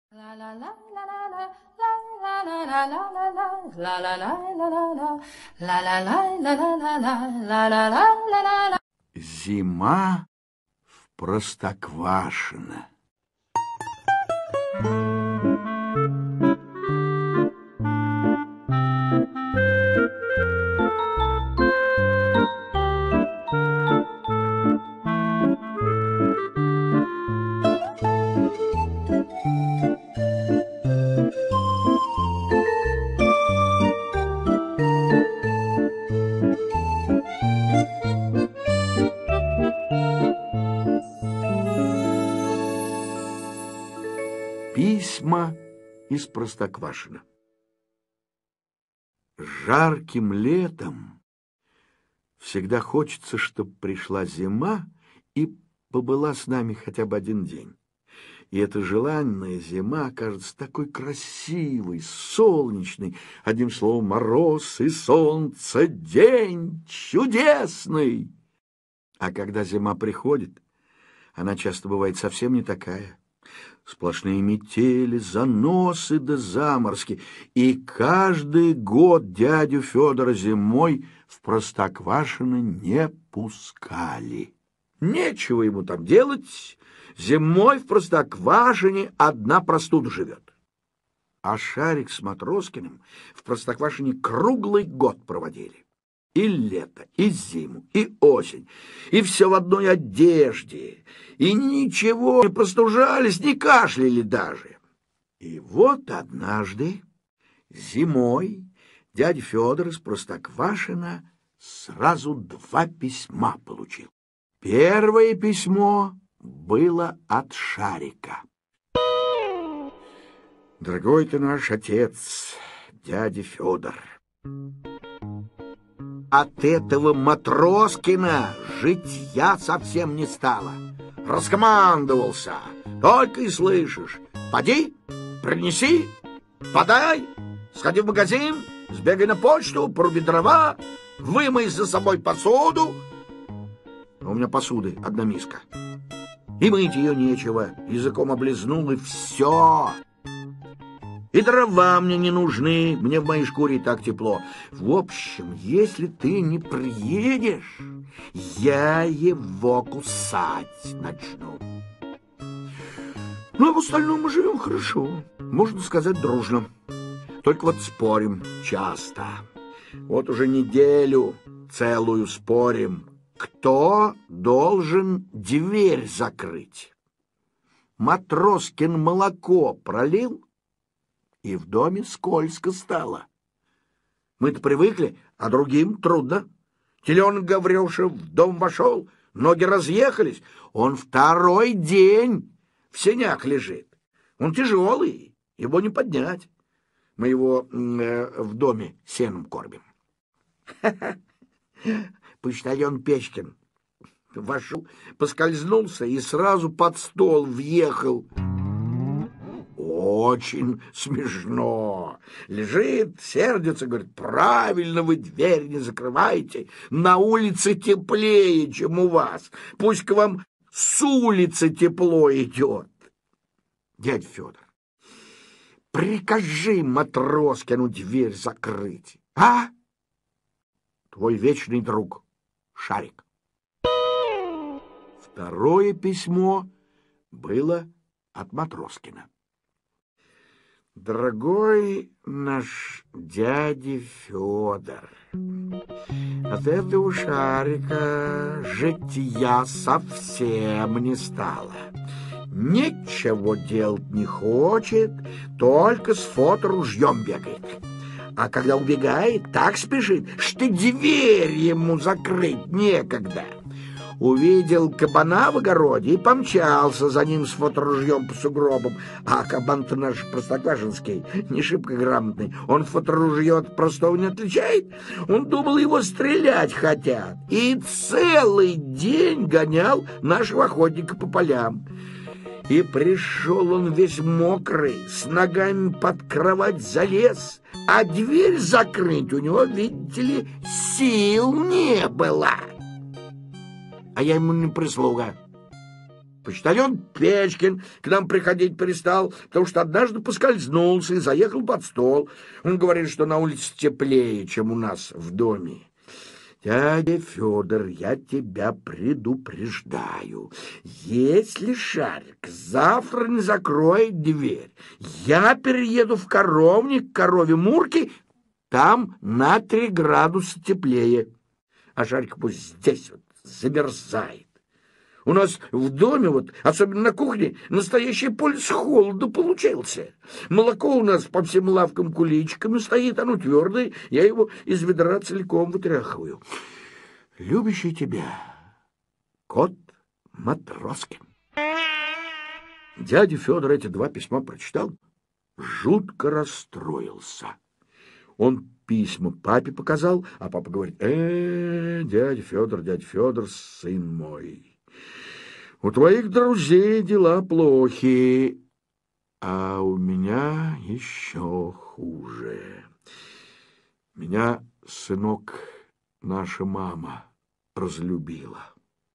Зима в Простоквашино. Письма из Простоквашино. Жарким летом всегда хочется, чтобы пришла зима и побыла с нами хотя бы один день. И эта желанная зима кажется такой красивой, солнечной. Одним словом, мороз и солнце, день чудесный. А когда зима приходит, она часто бывает совсем не такая. Сплошные метели, заносы да заморозки. И каждый год дядю Федора зимой в Простоквашино не пускали. Нечего ему там делать. Зимой в Простоквашине одна простуда живет. А Шарик с Матроскиным в Простоквашине круглый год проводили. И лето, и зиму, и осень, и все в одной одежде, и ничего, не простужались, не кашляли даже. И вот однажды зимой дядя Федор из Простоквашино сразу 2 письма получил. Первое письмо было от Шарика. «Дорогой ты наш отец, дядя Федор, от этого Матроскина житья совсем не стало. Раскомандовался, только и слышишь: поди, принеси, подай, сходи в магазин, сбегай на почту, поруби дрова, вымой за собой посуду». У меня посуды одна миска, и мыть ее нечего, языком облизнул, и все. И дрова мне не нужны, мне в моей шкуре и так тепло. В общем, если ты не приедешь, я его кусать начну. Ну, а в остальном мы живем хорошо, можно сказать, дружно. Только вот спорим часто. Вот уже неделю целую спорим, кто должен дверь закрыть. Матроскин молоко пролил, и в доме скользко стало. Мы-то привыкли, а другим трудно. Теленок Гаврюша в дом вошел, ноги разъехались. Он 2-й день в сенях лежит. Он тяжелый, его не поднять. Мы его в доме сеном кормим. Почтальон Печкин вошел, поскользнулся и сразу под стол въехал. Очень смешно. Лежит, сердится, говорит: правильно вы дверь не закрываете. На улице теплее, чем у вас. Пусть к вам с улицы тепло идет. Дядя Федор, прикажи Матроскину дверь закрыть, а? Твой вечный друг Шарик. Второе письмо было от Матроскина. Дорогой наш дядя Федор, от этого Шарика житья совсем не стало. Ничего делать не хочет, только с фоторужьем бегает. А когда убегает, так спешит, что дверь ему закрыть некогда. Увидел кабана в огороде и помчался за ним с фоторужьем по сугробам. А кабан-то наш простоквашинский, не шибко грамотный. Он фоторужье от простого не отличает. Он думал, его стрелять хотят. И целый день гонял нашего охотника по полям. И пришел он весь мокрый, с ногами под кровать залез, а дверь закрыть у него, видите ли, сил не было. А я ему не прислуга. Почтальон Печкин к нам приходить перестал, потому что однажды поскользнулся и заехал под стол. Он говорит, что на улице теплее, чем у нас в доме. Дядя Федор, я тебя предупреждаю. Если Шарик завтра не закроет дверь, я перееду в коровник к корове Мурки, там на 3 градуса теплее. А Шарик пусть здесь вот замерзает. У нас в доме, вот, особенно на кухне, настоящий полюс холода получился. Молоко у нас по всем лавкам куличиками стоит, оно твердое, я его из ведра целиком вытряхиваю. Любящий тебя, кот Матроскин. Дядя Федор эти 2 письма прочитал, жутко расстроился. Он письма папе показал, а папа говорит: дядя Федор, сын мой, у твоих друзей дела плохи, а у меня еще хуже. Меня, сынок, наша мама разлюбила.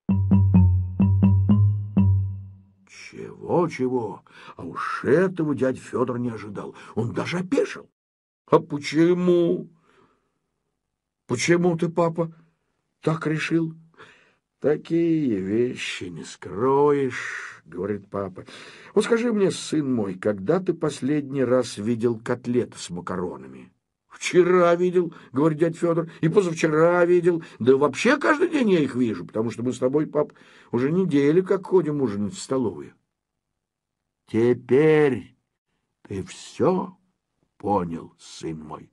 Чего? А уж этого дядя Федор не ожидал. Он даже опешил. А почему? Почему ты, папа, так решил? Такие вещи не скроешь, говорит папа. Вот скажи мне, сын мой, когда ты последний раз видел котлеты с макаронами? Вчера видел, говорит дядя Федор, и позавчера видел. Да вообще каждый день я их вижу, потому что мы с тобой, пап, уже неделю как ходим ужинать в столовую. Теперь ты все понял, сын мой.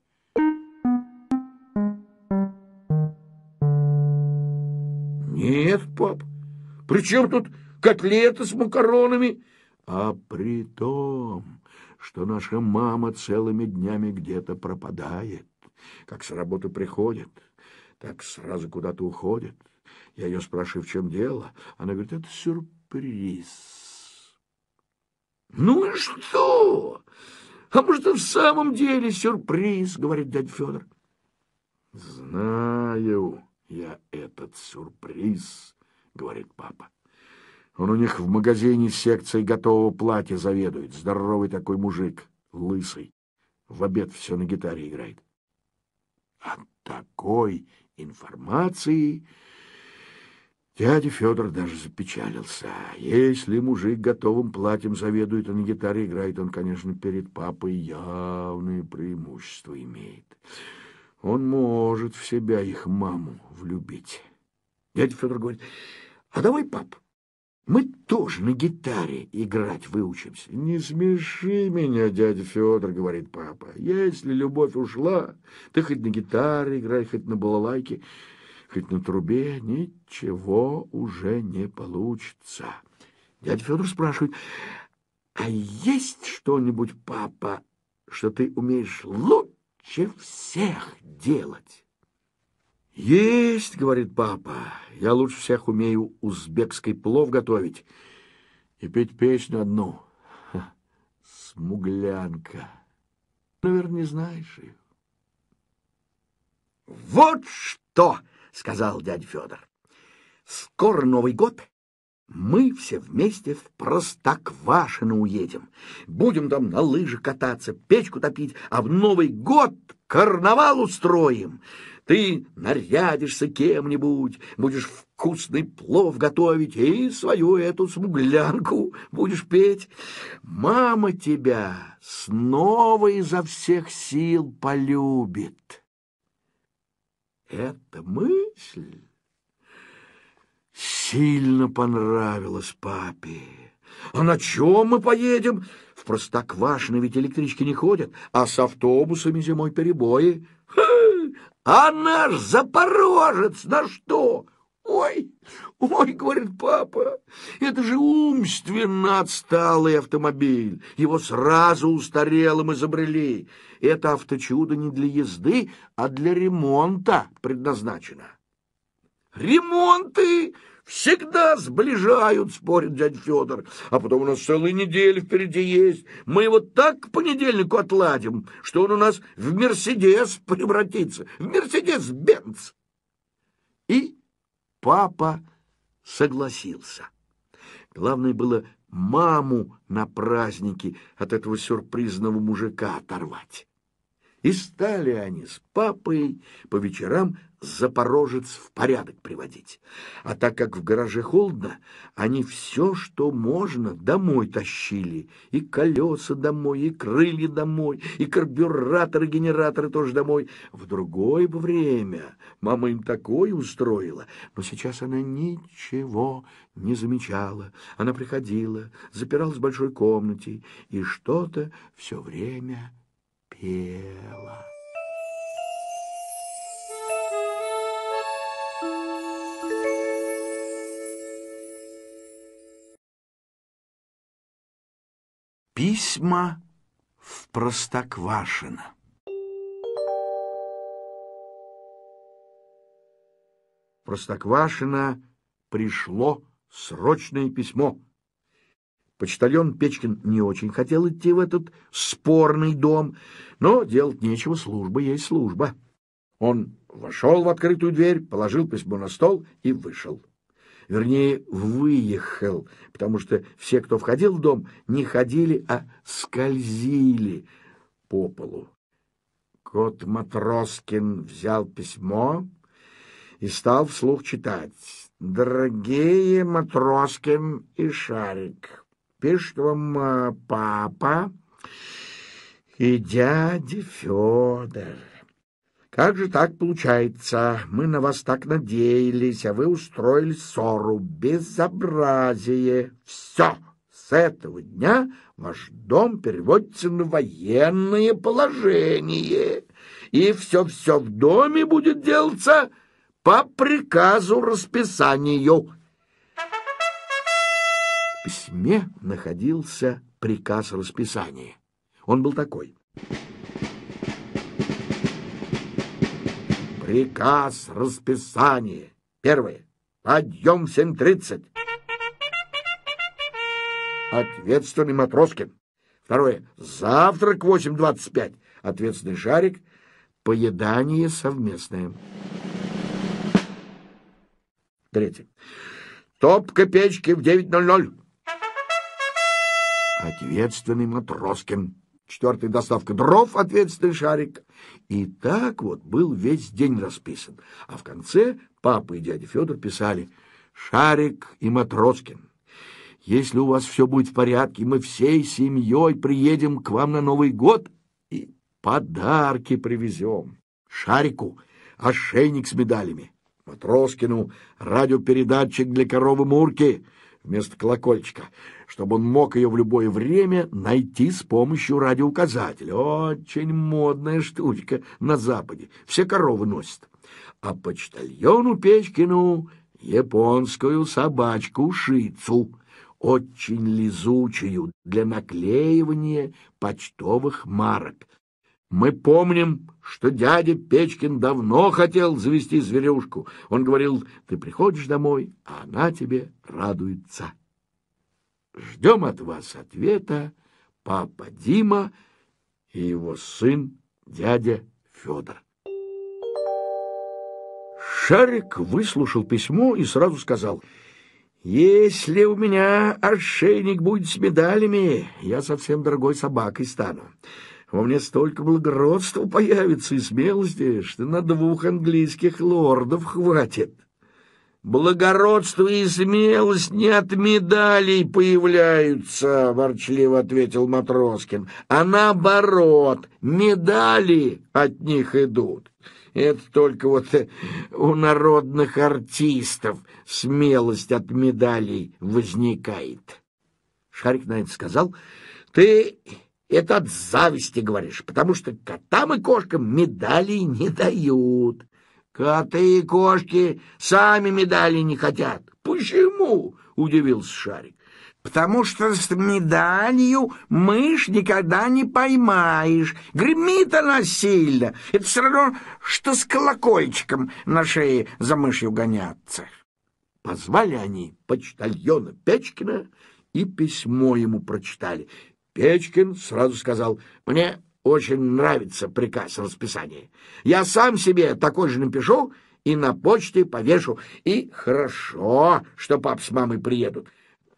Нет, пап, при чем тут котлеты с макаронами? А при том, что наша мама целыми днями где-то пропадает. Как с работы приходит, так сразу куда-то уходит. Я ее спрашиваю, в чем дело. Она говорит: это сюрприз. Ну и что? А может, и в самом деле сюрприз, говорит дядя Федор. Знаю я этот сюрприз, говорит папа. Он у них в магазине секцией готового платья заведует. Здоровый такой мужик, лысый. В обед все на гитаре играет. От такой информации дядя Федор даже запечалился. Если мужик готовым платьем заведует, а на гитаре играет, он, конечно, перед папой явное преимущество имеет. Он может в себя их маму влюбить. Дядя Федор говорит: а давай, пап, мы тоже на гитаре играть выучимся. Не смеши меня, дядя Федор, говорит папа. Если любовь ушла, ты хоть на гитаре играй, хоть на балалайке, хоть на трубе, ничего уже не получится. Дядя Федор спрашивает: а есть что-нибудь, папа, что ты умеешь лучше всех делать? Есть, говорит папа. Я лучше всех умею узбекский плов готовить и петь песню одну. Смуглянка. Наверное, не знаешь ее. Вот что, сказал дядя Федор. Скоро Новый год. Мы все вместе в Простоквашино уедем. Будем там на лыжах кататься, печку топить, а в Новый год карнавал устроим. Ты нарядишься кем-нибудь, будешь вкусный плов готовить и свою эту смуглянку будешь петь. Мама тебя снова изо всех сил полюбит. Эта мысль сильно понравилась папе. А на чем мы поедем? В Простоквашино ведь электрички не ходят, а с автобусами зимой перебои. А наш Запорожец на что? Ой, говорит папа, это же умственно отсталый автомобиль. Его сразу устарелым изобрели. Это авточудо не для езды, а для ремонта предназначено. Ремонты всегда сближают, спорит дядя Федор. А потом у нас целая неделя впереди есть. Мы его так к понедельнику отладим, что он у нас в Мерседес превратится, в Мерседес-Бенц. И папа согласился. Главное было маму на празднике от этого сюрпризного мужика оторвать. И стали они с папой по вечерам Запорожец в порядок приводить. А так как в гараже холодно, они все, что можно, домой тащили. И колеса домой, и крылья домой, и карбюраторы, генераторы тоже домой. В другое время мама им такое устроила, но сейчас она ничего не замечала. Она приходила, запиралась в большой комнате и что-то все время пела. Письма в Простоквашино. В Простоквашино пришло срочное письмо. Почтальон Печкин не очень хотел идти в этот спорный дом, но делать нечего, служба есть служба. Он вошел в открытую дверь, положил письмо на стол и вышел. Вернее, выехал, потому что все, кто входил в дом, не ходили, а скользили по полу. Кот Матроскин взял письмо и стал вслух читать. «Дорогие Матроскин и Шарик, пишет вам папа и дядя Федор. Как же так получается? Мы на вас так надеялись, а вы устроили ссору. Безобразие. Все. С этого дня ваш дом переводится на военное положение. И все-все в доме будет делаться по приказу расписанию». В письме находился приказ расписания. Он был такой. Приказ расписания. Первое. Подъем в 7:30. Ответственный Матроскин. Второе. Завтрак в 8:25. Ответственный Шарик. Поедание совместное. Третье. Топка печки в 9:00. Ответственный Матроскин. Четвертый. Доставка дров, ответственный Шарик. И так вот был весь день расписан. А в конце папа и дядя Федор писали: «Шарик и Матроскин, если у вас все будет в порядке, мы всей семьей приедем к вам на Новый год и подарки привезем. Шарику ошейник с медалями, Матроскину радиопередатчик для коровы Мурки вместо колокольчика, чтобы он мог ее в любое время найти с помощью радиоуказателя. Очень модная штучка на Западе. Все коровы носят. А почтальону Печкину японскую собачку-шицу, очень лизучую, для наклеивания почтовых марок. Мы помним, что дядя Печкин давно хотел завести зверюшку. Он говорил: ты приходишь домой, а она тебе радуется. Ждем от вас ответа, папа Дима и его сын дядя Федор». Шарик выслушал письмо и сразу сказал: «Если у меня ошейник будет с медалями, я совсем дорогой собакой стану. Во мне столько благородства появится и смелости, что на 2 английских лордов хватит». «Благородство и смелость не от медалей появляются», — ворчливо ответил Матроскин, «а наоборот, медали от них идут. Это только вот у народных артистов смелость от медалей возникает». Шарик на это сказал: «Ты это от зависти говоришь, потому что котам и кошкам медалей не дают». «Коты и кошки сами медали не хотят». «Почему?» — удивился Шарик. «Потому что с медалью мышь никогда не поймаешь. Гремит она сильно. Это все равно, что с колокольчиком на шее за мышью гоняться». Позвали они почтальона Печкина и письмо ему прочитали. Печкин сразу сказал: «Мне очень нравится приказ расписания. Я сам себе такой же напишу и на почте повешу. И хорошо, что папа с мамой приедут.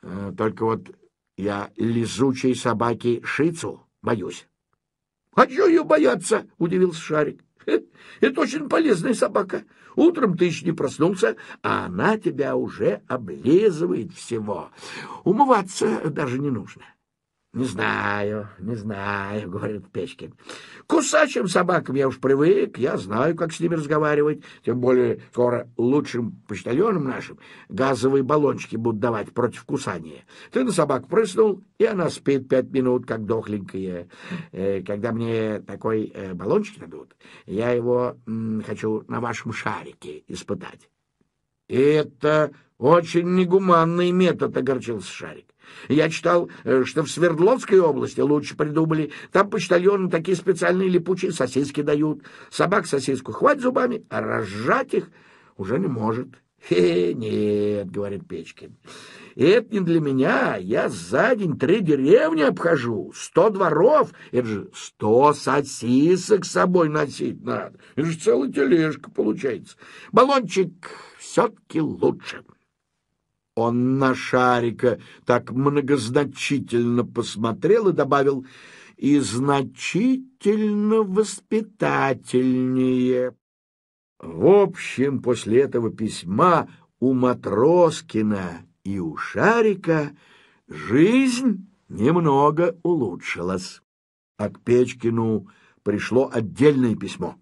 Только вот я лизучей собаки Шицу боюсь. — А чего ее бояться? — удивился Шарик. — Это очень полезная собака. Утром ты еще не проснулся, а она тебя уже облизывает всего. Умываться даже не нужно. — Не знаю, — говорит Печкин. — К кусачим собакам я уж привык, я знаю, как с ними разговаривать. Тем более скоро лучшим почтальонам нашим газовые баллончики будут давать против кусания. Ты на собаку прыснул, и она спит 5 минут, как дохленькая. Когда мне такой баллончик дадут, я его хочу на вашем Шарике испытать. — Это очень негуманный метод, — огорчился Шарик. Я читал, что в Свердловской области лучше придумали. Там почтальоны такие специальные липучие сосиски дают. Собак сосиску хватит зубами, а разжать их уже не может. — Нет, — говорит Печкин, — это не для меня. Я за день 3 деревни обхожу, 100 дворов. Это же 100 сосисок с собой носить надо. Это же целая тележка получается. Баллончик все-таки лучше. Он на Шарика так многозначительно посмотрел и добавил: и значительно воспитательнее. В общем, после этого письма у Матроскина и у Шарика жизнь немного улучшилась. А к Печкину пришло отдельное письмо.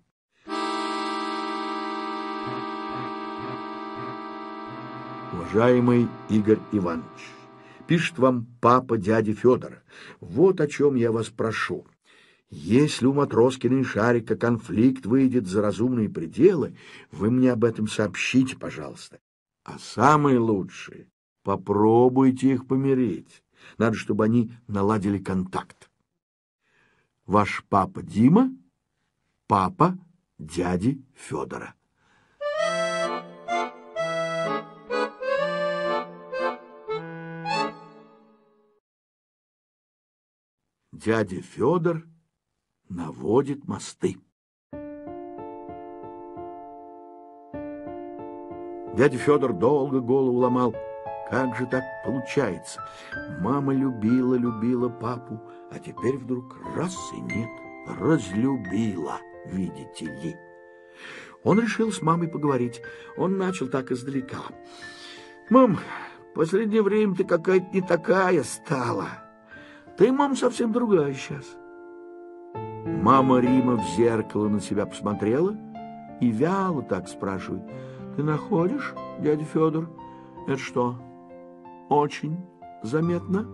Уважаемый Игорь Иванович, пишет вам папа дяди Федора. Вот о чем я вас прошу. Если у Матроскина и Шарика конфликт выйдет за разумные пределы, вы мне об этом сообщите, пожалуйста. А самое лучшее — попробуйте их помирить. Надо, чтобы они наладили контакт. Ваш папа Дима, папа дяди Федора. Дядя Федор наводит мосты. Дядя Федор долго голову ломал. Как же так получается? Мама любила папу, а теперь вдруг раз и нет. Разлюбила, видите ли. Он решил с мамой поговорить. Он начал так издалека. «Мам, в последнее время ты какая-то не такая стала. Ты, мам, совсем другая сейчас». Мама Рима в зеркало на себя посмотрела и вяло так спрашивает: «Ты находишь, дядя Федор? Это что, очень заметно?»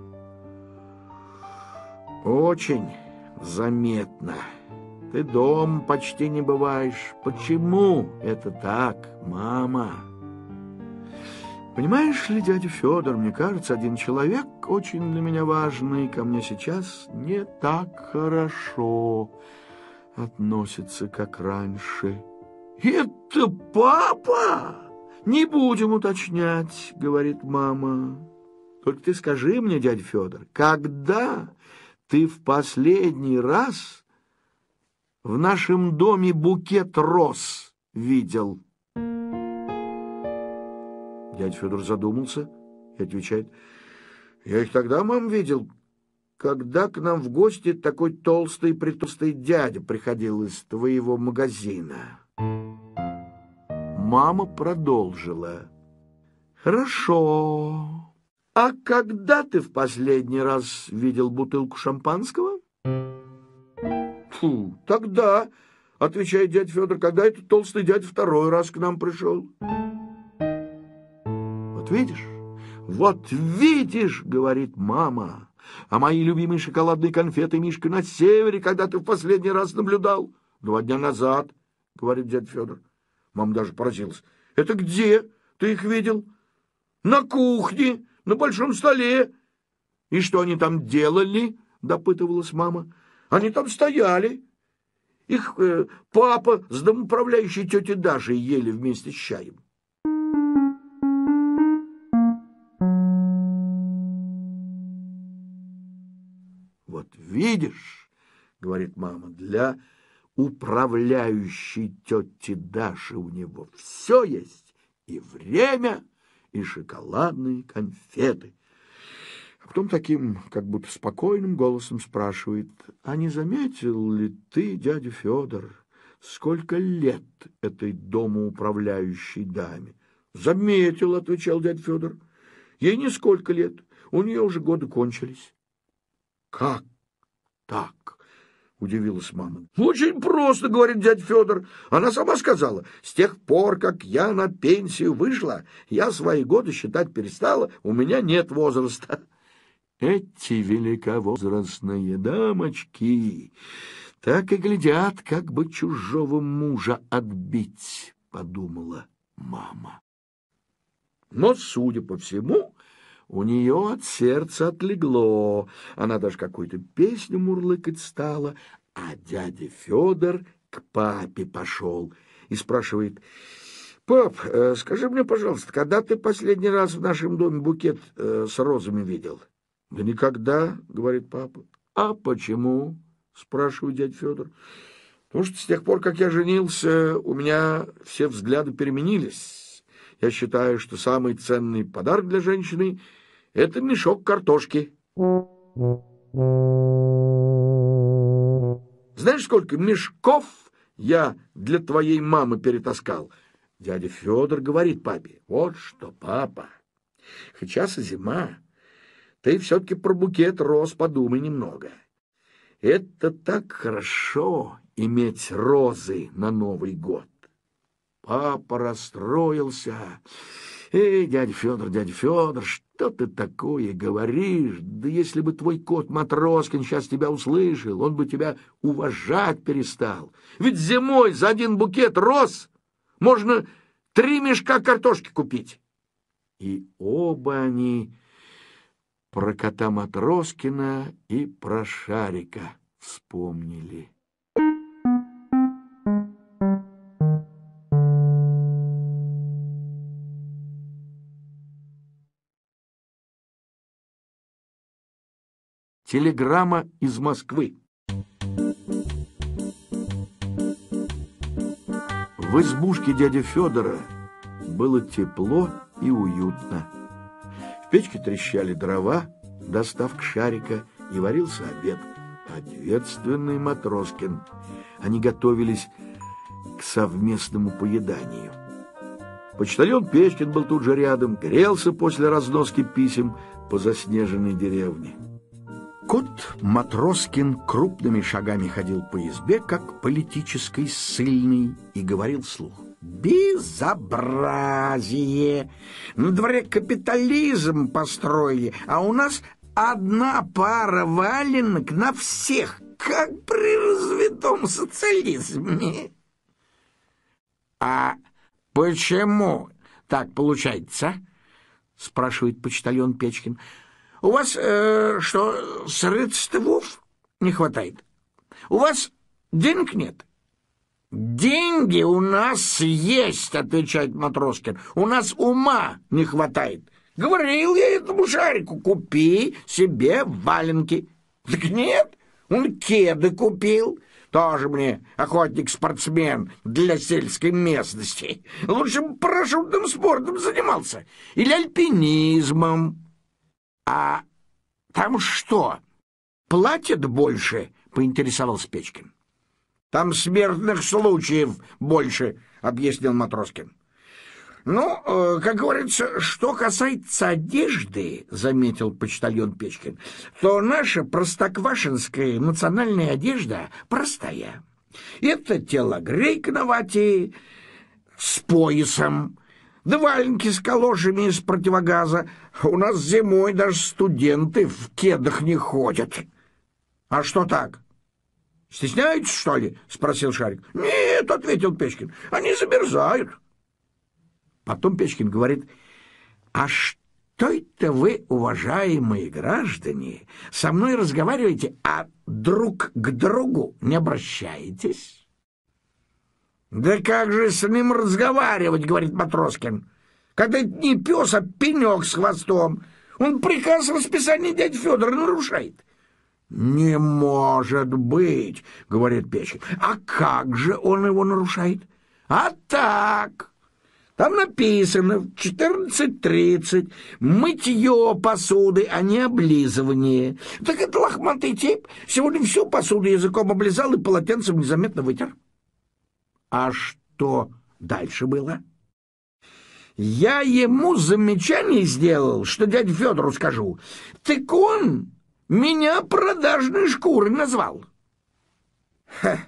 «Очень заметно. Ты дома почти не бываешь. Почему это так, мама?» «Понимаешь ли, дядя Федор, мне кажется, один человек очень для меня важный ко мне сейчас не так хорошо относится, как раньше». «Это папа? Не будем уточнять, — говорит мама. Только ты скажи мне, дядя Федор, когда ты в последний раз в нашем доме букет роз видел?» Дядя Федор задумался и отвечает: «Я их тогда, мам, видел, когда к нам в гости такой толстый-притолстый дядя приходил из твоего магазина». Мама продолжила: «Хорошо. А когда ты в последний раз видел бутылку шампанского?» «Фу, тогда, — отвечает дядя Федор, — когда этот толстый дядя второй раз к нам пришел». Вот видишь, — говорит мама, — а мои любимые шоколадные конфеты, Мишка, на севере, когда ты в последний раз наблюдал? 2 дня назад, — говорит дядя Федор. Мама даже поразилась. Это где ты их видел? На кухне, на большом столе. И что они там делали? — допытывалась мама. Они там стояли. Их папа с домоуправляющей тетей Дашей ели вместе с чаем. «Вот видишь, — говорит мама, — для управляющей тети Даши у него все есть: и время, и шоколадные конфеты. А потом таким, как будто спокойным голосом спрашивает: «А не заметил ли ты, дядя Федор, сколько лет этой домоуправляющей даме?» «Заметил», — отвечал дядя Федор. «Ей нисколько лет, у нее уже годы кончились». «Как так?» — удивилась мама. «Очень просто, — говорит дядя Федор. Она сама сказала: с тех пор, как я на пенсию вышла, я свои годы считать перестала, у меня нет возраста». Эти великовозрастные дамочки так и глядят, как бы чужого мужа отбить, — подумала мама. Но, судя по всему, у нее от сердца отлегло. Она даже какую-то песню мурлыкать стала, а дядя Федор к папе пошел и спрашивает: «Пап, скажи мне, пожалуйста, когда ты последний раз в нашем доме букет с розами видел?» «Да никогда, — говорит папа». «А почему?» — спрашивает дядя Федор. «Потому что с тех пор, как я женился, у меня все взгляды переменились. Я считаю, что самый ценный подарок для женщины — это мешок картошки». «Знаешь, сколько мешков я для твоей мамы перетаскал?» Дядя Федор говорит папе: «Вот что, папа, хоть сейчас и зима, ты все-таки про букет роз подумай немного. Это так хорошо — иметь розы на Новый год». Папа расстроился. «Эй, дядя Федор, что ты такое говоришь? Да если бы твой кот Матроскин сейчас тебя услышал, он бы тебя уважать перестал. Ведь зимой за один букет роз можно 3 мешка картошки купить». И оба они про кота Матроскина и про Шарика вспомнили. Телеграмма из Москвы. В избушке дяди Федора было тепло и уютно. В печке трещали дрова, доставка Шарика, и варился обед. Ответственный Матроскин. Они готовились к совместному поеданию. Почтальон Печкин был тут же рядом, грелся после разноски писем по заснеженной деревне. Кот Матроскин крупными шагами ходил по избе, как политический ссыльный, и говорил вслух: «Безобразие! На дворе капитализм построили, а у нас одна пара валенок на всех, как при развитом социализме». «А почему так получается?» — спрашивает почтальон Печкин. «У вас что, средств не хватает? У вас денег нет?» «Деньги у нас есть, — отвечает Матроскин, — у нас ума не хватает. Говорил я этому Шарику: купи себе валенки. Так нет, он кеды купил. Тоже мне охотник-спортсмен для сельской местности. Лучше бы парашютным спортом занимался или альпинизмом». «А там что, платят больше?» — поинтересовался Печкин. «Там смертных случаев больше», — объяснил Матроскин. «Ну, как говорится, что касается одежды, — заметил почтальон Печкин, — то наша простоквашинская национальная одежда простая. Это телогрейка на вате с поясом, да валенки с калошами из противогаза. У нас зимой даже студенты в кедах не ходят». «А что так? Стесняются, что ли?» — спросил Шарик. «Нет, — ответил Печкин, — они замерзают». Потом Печкин говорит: «А что это вы, уважаемые граждане, со мной разговариваете, а друг к другу не обращаетесь?» «Да как же с ним разговаривать, — говорит Матроскин, — когда это не пес, а пенек с хвостом. Он приказ расписания дяди Федора нарушает». «Не может быть, — говорит Печкин. — А как же он его нарушает?» «А так, Там написано в 14:30 мытье посуды, а не облизывание. Так это лохматый тип сегодня всю посуду языком облизал и полотенцем незаметно вытер. А что дальше было? Я ему замечание сделал, что дяде Федору скажу. Так он меня продажной шкурой назвал. Ха!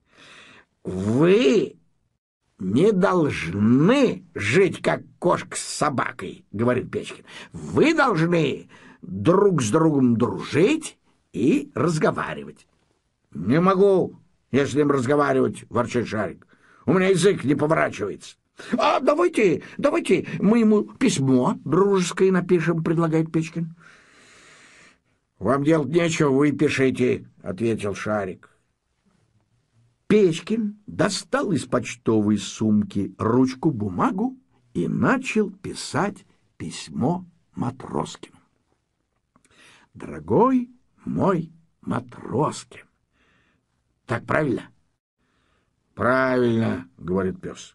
Вы не должны жить, как кошка с собакой, говорит Печкин. Вы должны друг с другом дружить и разговаривать. Не могу я с ним разговаривать, ворчит Шарик. У меня язык не поворачивается. А давайте мы ему письмо дружеское напишем, предлагает Печкин. Вам делать нечего, вы пишите, ответил Шарик. Печкин достал из почтовой сумки ручку-бумагу и начал писать письмо Матроскину. Дорогой мой Матроскин. Так правильно? Правильно, говорит пес.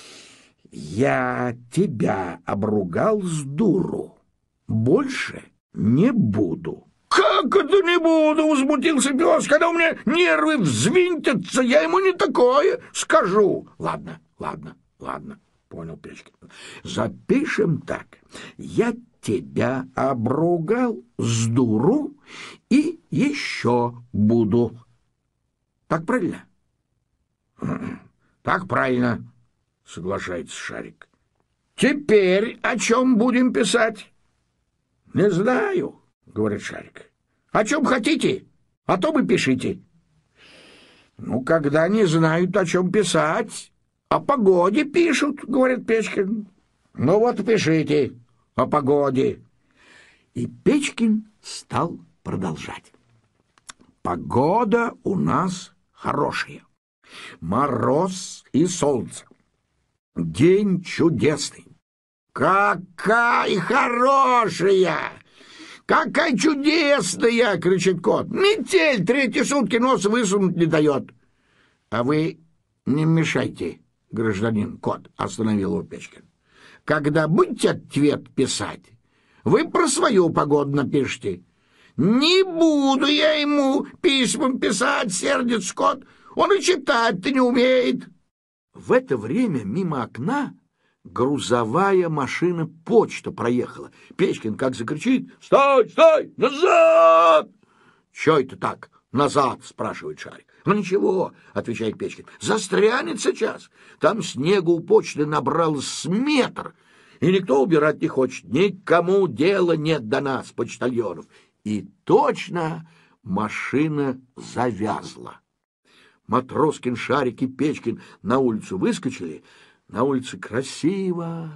Я тебя обругал с дуру. Больше не буду. Как это не буду, возмутился пес, когда у меня нервы взвинтятся, я ему не такое скажу. Ладно, понял Печкин. Запишем так. Я тебя обругал с дуру и еще буду. Так правильно? Так правильно, соглашается Шарик. Теперь о чем будем писать? Не знаю, говорит Шарик. О чем хотите, о том и пишите. Ну, когда не знают, о чем писать, о погоде пишут, говорит Печкин. Ну вот пишите о погоде. И Печкин стал продолжать. Погода у нас хорошая. Мороз и солнце. День чудесный. Какая хорошая! Какая чудесная! Кричит кот. Метель 3 сутки нос высунуть не дает. А вы не мешайте, гражданин кот, остановил его Печкин. Когда будете ответ писать, вы про свою погоду напишите. Не буду я ему письмам писать, сердится кот. Он и читать-то не умеет. В это время мимо окна грузовая машина почта проехала. Печкин как закричит: «Стой, стой, назад!» «Чё это так, назад?» — спрашивает Шарик. «Ну ничего», — отвечает Печкин, — «застрянет сейчас. Там снегу у почты набралось с метр, и никто убирать не хочет. Никому дела нет до нас, почтальонов». И точно машина завязла. Матроскин, Шарик и Печкин на улицу выскочили. На улице красиво.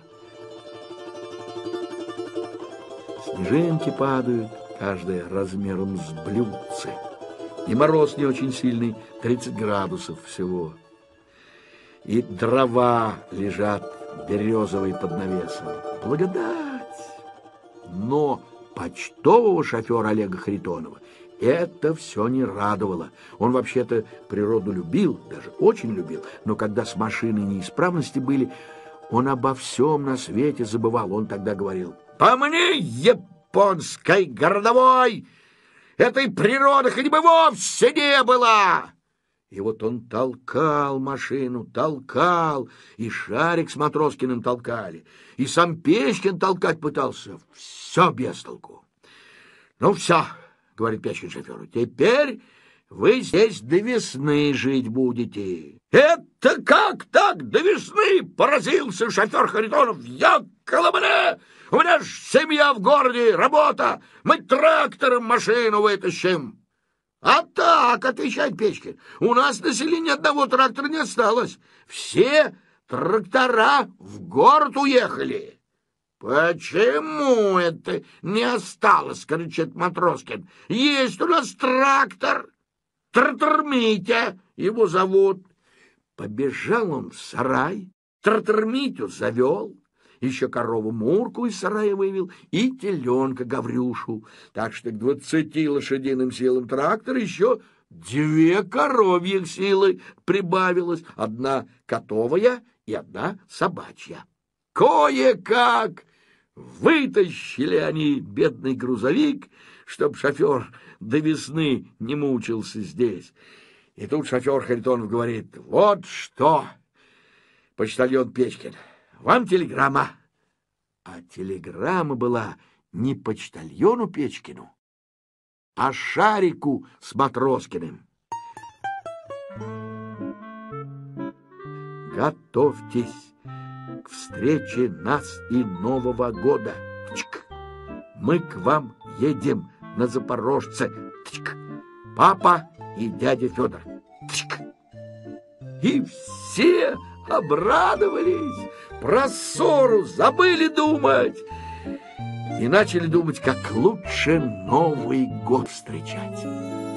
Снежинки падают, каждая размером с блюдце. И мороз не очень сильный, 30 градусов всего. И дрова лежат березовые под навесом. Благодать! Но почтового шофера Олега Харитонова это все не радовало. Он вообще-то природу любил, даже очень любил, но когда с машиной неисправности были, он обо всем на свете забывал. Он тогда говорил: «По мне, японской городовой, этой природы хоть бы вовсе не было!» И вот он толкал машину, толкал, и Шарик с Матроскиным толкали, и сам Печкин толкать пытался. Все без толку. «Ну все, — говорит Печкин шоферу, — теперь вы здесь до весны жить будете». «Это как так до весны?» — поразился шофер Харитонов. «Ёкало мне! У меня ж семья в городе, работа, мы трактором машину вытащим». «А так, — отвечает Печкин, — у нас на селе ни одного трактора не осталось. Все трактора в город уехали». «Почему это не осталось?» — кричит Матроскин. «Есть у нас трактор. Трактор Митя его зовут». Побежал он в сарай, трактор Митю завел, еще корову Мурку из сарая вывел и теленка Гаврюшу. Так что к 20 лошадиным силам трактора еще 2 коровьих силы прибавилось, 1 котовая и 1 собачья. Кое-как вытащили они бедный грузовик, чтоб шофер до весны не мучился здесь. И тут шофер Харитонов говорит: вот что, почтальон Печкин, вам телеграмма. А телеграмма была не почтальону Печкину, а Шарику с Матроскиным. Готовьтесь к встрече нас и Нового года. Тчк. Мы к вам едем на Запорожце. Тчк. Папа и дядя Федор. Тчк. И все обрадовались, про ссору забыли думать и начали думать, как лучше Новый год встречать.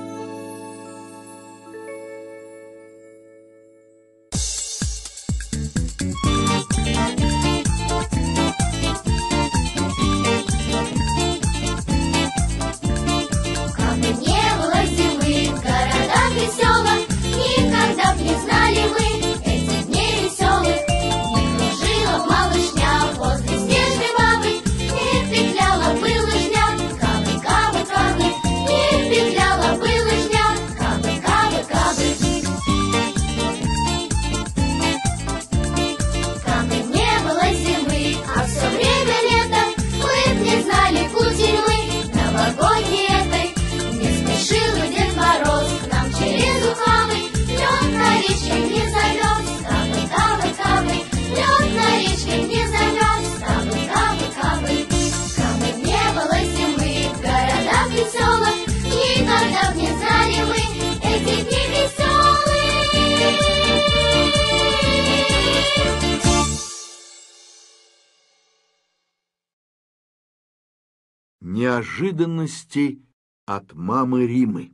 Неожиданности от мамы Римы.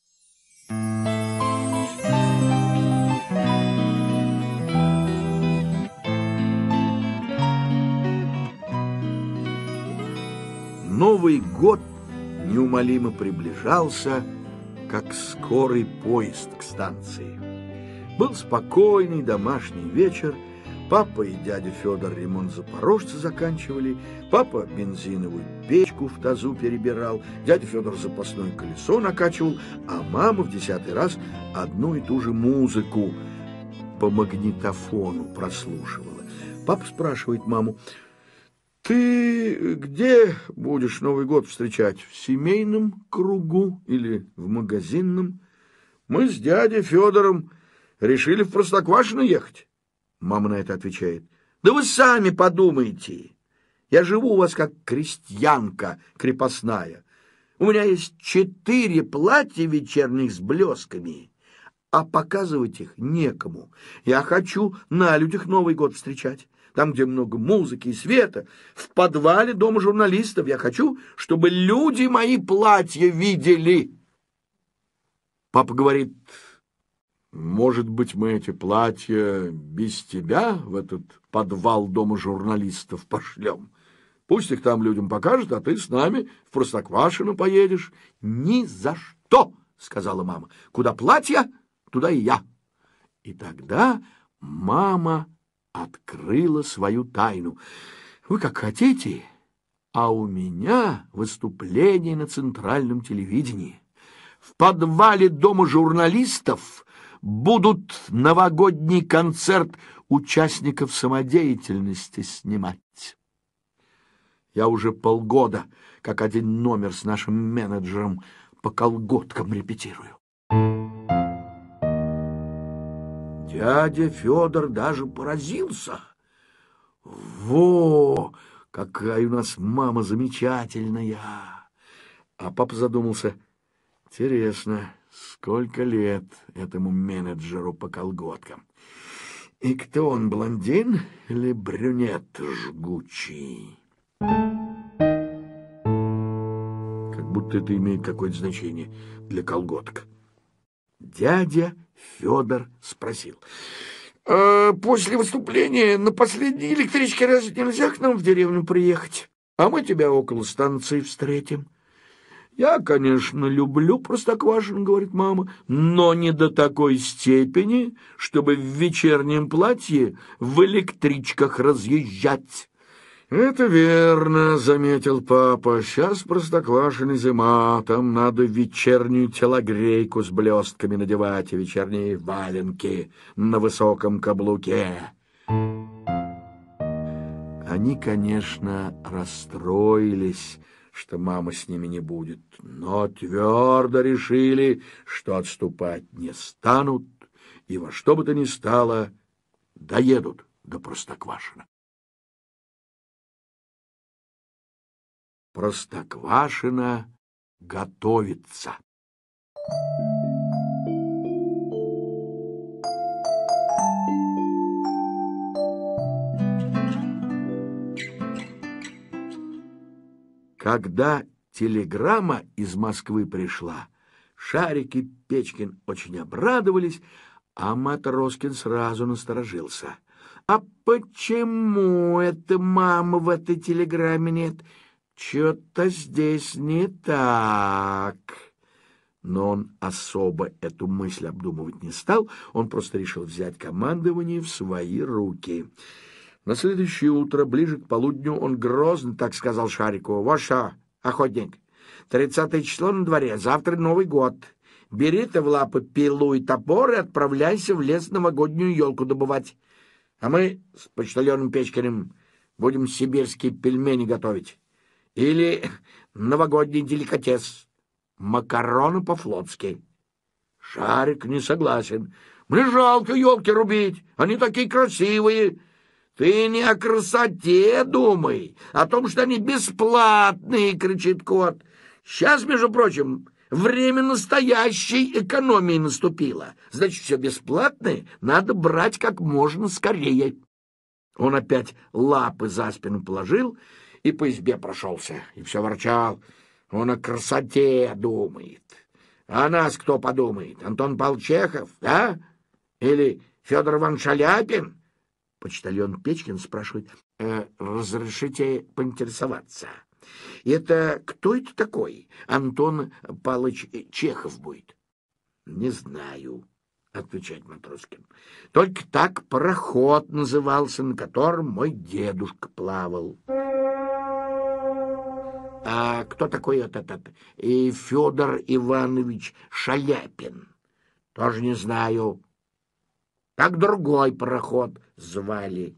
Новый год неумолимо приближался, как скорый поезд к станции. Был спокойный домашний вечер. Папа и дядя Федор ремонт запорожца заканчивали, папа бензиновую печку в тазу перебирал, дядя Федор запасное колесо накачивал, а мама в 10-й раз одну и ту же музыку по магнитофону прослушивала. Папа спрашивает маму: ты где будешь Новый год встречать? В семейном кругу или в магазинном? Мы с дядей Федором решили в Простоквашино ехать. Мама на это отвечает: да вы сами подумайте. Я живу у вас как крестьянка крепостная. У меня есть 4 платья вечерних с блесками, а показывать их некому. Я хочу на людях Новый год встречать. Там, где много музыки и света, в подвале дома журналистов. Я хочу, чтобы люди мои платья видели. Папа говорит: может быть, мы эти платья без тебя в этот подвал дома журналистов пошлем? Пусть их там людям покажут, а ты с нами в Простоквашино поедешь. Ни за что, сказала мама. Куда платья, туда и я. И тогда мама открыла свою тайну. Вы как хотите, а у меня выступление на центральном телевидении. В подвале дома журналистов будут новогодний концерт участников самодеятельности снимать. Я уже полгода как один номер с нашим менеджером по колготкам репетирую. Дядя Федор даже поразился. Во, какая у нас мама замечательная! А папа задумался: интересно, сколько лет этому менеджеру по колготкам? И кто он, блондин или брюнет жгучий? Как будто это имеет какое-то значение для колготок. Дядя Федор спросил: после выступления на последней электричке разве нельзя к нам в деревню приехать? А мы тебя около станции встретим. Я, конечно, люблю Простоквашино, говорит мама, но не до такой степени, чтобы в вечернем платье в электричках разъезжать. Это верно, заметил папа. Сейчас Простоквашино зима, там надо вечернюю телогрейку с блестками надевать и вечерние валенки на высоком каблуке. Они, конечно, расстроились, что мама с ними не будет, но твердо решили, что отступать не станут и во что бы то ни стало доедут до Простоквашино. Простоквашино готовится. Когда телеграмма из Москвы пришла, Шарик и Печкин очень обрадовались, а Матроскин сразу насторожился. «А почему это мамы в этой телеграмме нет? Что-то здесь не так». Но он особо эту мысль обдумывать не стал, он просто решил взять командование в свои руки. На следующее утро, ближе к полудню, он грозно так сказал Шарику: «Вот что, охотник, 30 число на дворе, завтра Новый год. Бери ты в лапы пилу и топор и отправляйся в лес новогоднюю елку добывать. А мы с почтальоном Печкиным будем сибирские пельмени готовить. Или новогодний деликатес — макароны по-флотски». Шарик не согласен. «Мне жалко елки рубить, они такие красивые». «Ты не о красоте думай, о том, что они бесплатные», — кричит кот. «Сейчас, между прочим, время настоящей экономии наступило. Значит, все бесплатное надо брать как можно скорее». Он опять лапы за спину положил и по избе прошелся, и все ворчал. Он о красоте думает. А нас кто подумает? Антон Павлович Чехов, да? Или Федор Иванович Шаляпин? Почтальон Печкин спрашивает: «Разрешите поинтересоваться, это кто это такой? Антон Павлович Чехов будет?» «Не знаю», — отвечает Матроскин. «Только так пароход назывался, на котором мой дедушка плавал». «А кто такой этот Федор Иванович Шаляпин?» «Тоже не знаю. Как другой пароход звали».